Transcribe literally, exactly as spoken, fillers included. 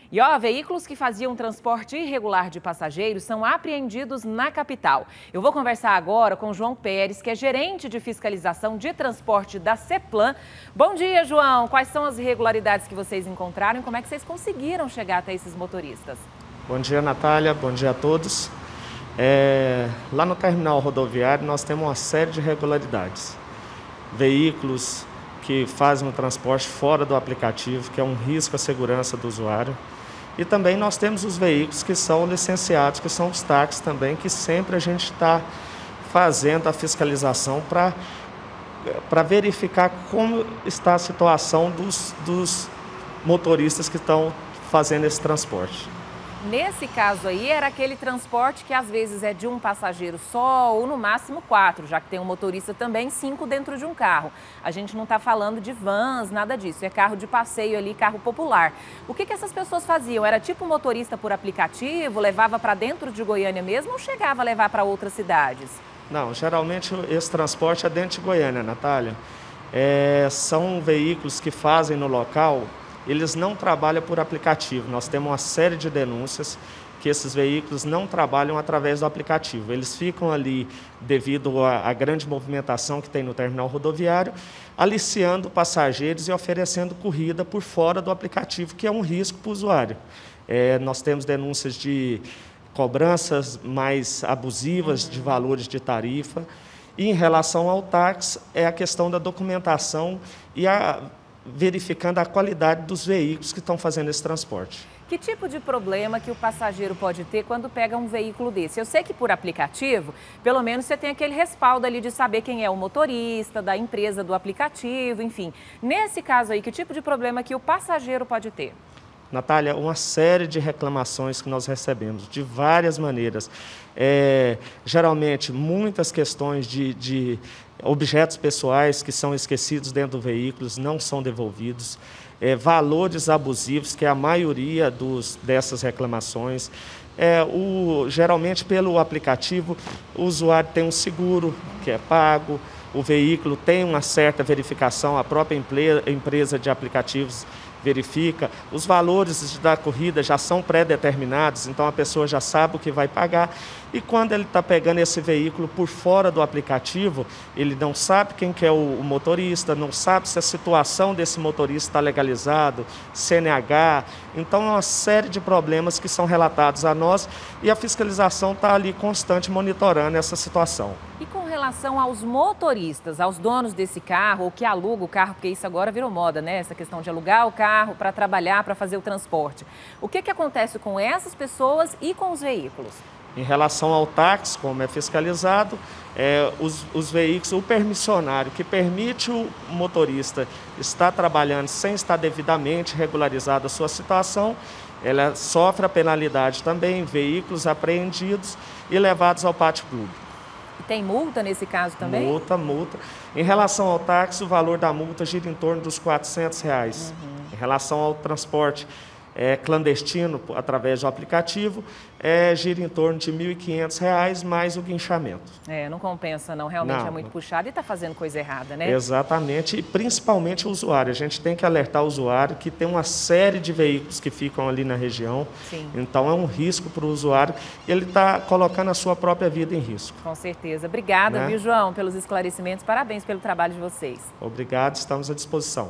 E ó, veículos que faziam transporte irregular de passageiros são apreendidos na capital. Eu vou conversar agora com João Pérez, que é gerente de fiscalização de transporte da CEPLAN. Bom dia, João. Quais são as irregularidades que vocês encontraram e como é que vocês conseguiram chegar até esses motoristas? Bom dia, Natália. Bom dia a todos. É, lá no terminal rodoviário nós temos uma série de irregularidades. Veículos que fazem o transporte fora do aplicativo, que é um risco à segurança do usuário. E também nós temos os veículos que são licenciados, que são os táxis também, que sempre a gente está fazendo a fiscalização para para verificar como está a situação dos, dos motoristas que estão fazendo esse transporte. Nesse caso aí, era aquele transporte que às vezes é de um passageiro só ou no máximo quatro, já que tem um motorista também, cinco dentro de um carro. A gente não está falando de vans, nada disso, é carro de passeio ali, carro popular. O que que essas pessoas faziam? Era tipo motorista por aplicativo, levava para dentro de Goiânia mesmo ou chegava a levar para outras cidades? Não, geralmente esse transporte é dentro de Goiânia, Natália. É, são veículos que fazem no local. Eles não trabalham por aplicativo. Nós temos uma série de denúncias que esses veículos não trabalham através do aplicativo. Eles ficam ali devido à, à grande movimentação que tem no terminal rodoviário, aliciando passageiros e oferecendo corrida por fora do aplicativo, que é um risco para o usuário. É, nós temos denúncias de cobranças mais abusivas de valores de tarifa. E em relação ao táxi, é a questão da documentação e a verificando a qualidade dos veículos que estão fazendo esse transporte. Que tipo de problema que o passageiro pode ter quando pega um veículo desse? Eu sei que por aplicativo, pelo menos você tem aquele respaldo ali de saber quem é o motorista, da empresa do aplicativo, enfim. Nesse caso aí, que tipo de problema que o passageiro pode ter? Natália, uma série de reclamações que nós recebemos, de várias maneiras. É, geralmente, muitas questões de, de objetos pessoais que são esquecidos dentro do veículo não são devolvidos. É, valores abusivos, que é a maioria dos, dessas reclamações. É, o, geralmente, pelo aplicativo, o usuário tem um seguro que é pago, o veículo tem uma certa verificação, a própria empresa de aplicativos verifica, os valores da corrida já são pré-determinados, então a pessoa já sabe o que vai pagar. E quando ele está pegando esse veículo por fora do aplicativo, ele não sabe quem que é o motorista, não sabe se a situação desse motorista está legalizado, C N H. Então é uma série de problemas que são relatados a nós e a fiscalização está ali constante monitorando essa situação. E com relação aos motoristas, aos donos desse carro, ou que alugam o carro, porque isso agora virou moda, né? Essa questão de alugar o carro para trabalhar, para fazer o transporte. O que que acontece com essas pessoas e com os veículos? Em relação ao táxi, como é fiscalizado, é, os, os veículos, o permissionário que permite o motorista estar trabalhando sem estar devidamente regularizada a sua situação, ela sofre a penalidade também, veículos apreendidos e levados ao pátio público. E tem multa nesse caso também? Multa, multa. Em relação ao táxi, o valor da multa gira em torno dos quatrocentos reais. Uhum. Em relação ao transporte é, clandestino, através do aplicativo, é, gira em torno de mil e quinhentos reais mais o guinchamento. É, não compensa não, realmente não. É muito puxado e está fazendo coisa errada, né? Exatamente, e principalmente o usuário. A gente tem que alertar o usuário que tem uma série de veículos que ficam ali na região. Sim. Então é um risco para o usuário e ele está colocando a sua própria vida em risco. Com certeza. Obrigada, né? viu, João, pelos esclarecimentos. Parabéns pelo trabalho de vocês. Obrigado, estamos à disposição.